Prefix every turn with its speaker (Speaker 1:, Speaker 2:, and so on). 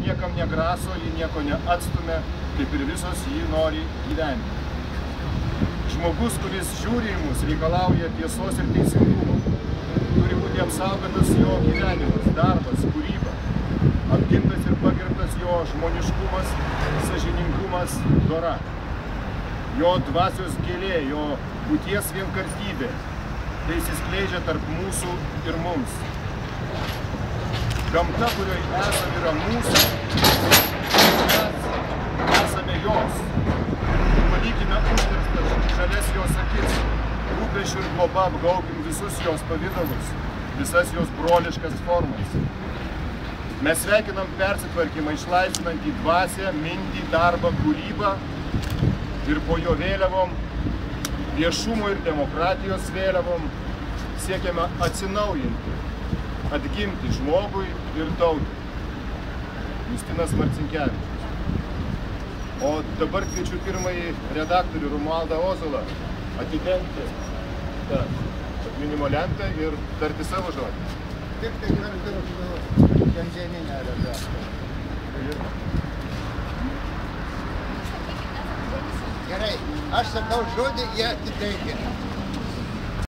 Speaker 1: niekam negraso, ji nieko neatstumia, kaip ir visos jį nori gyventi. Žmogus, kuris žiūri į mus, reikalauja tiesos ir teisingumo. Turi būti apsaugotas jo gyvenimas, darbas, kūryba. Apgintas ir pagerbtas jo žmoniškumas, sąžiningumas, dora. Jo dvasios gėlė, jo būties vienkartybė. Tai išsiskleidžia tarp mūsų ir mums. Gamta, kurioje esame, yra mūsų, mes esame jos. Palikime uždirbtas šalies jos akis, rūpesčių ir globa apgaukim visus jos pavidalus, visas jos broliškas formas. Mes sveikinam persitvarkymą, išlaisvinant į dvasią, mintį, darbą, kūrybą ir po jo vėliavom, viešumo ir demokratijos vėliavom siekiame atsinaujinti, atgimti žmogui ir tautai. Justinas Marcinkevičius. O dabar kviečiu pirmąjį redaktorių Romualdą Ozolą atidengti tą atminimo lentą ir tarti savo žodį.
Speaker 2: Tik tai galiu šiandieninę redaktorių. Gerai, aš sakau žodį, jie atidengė.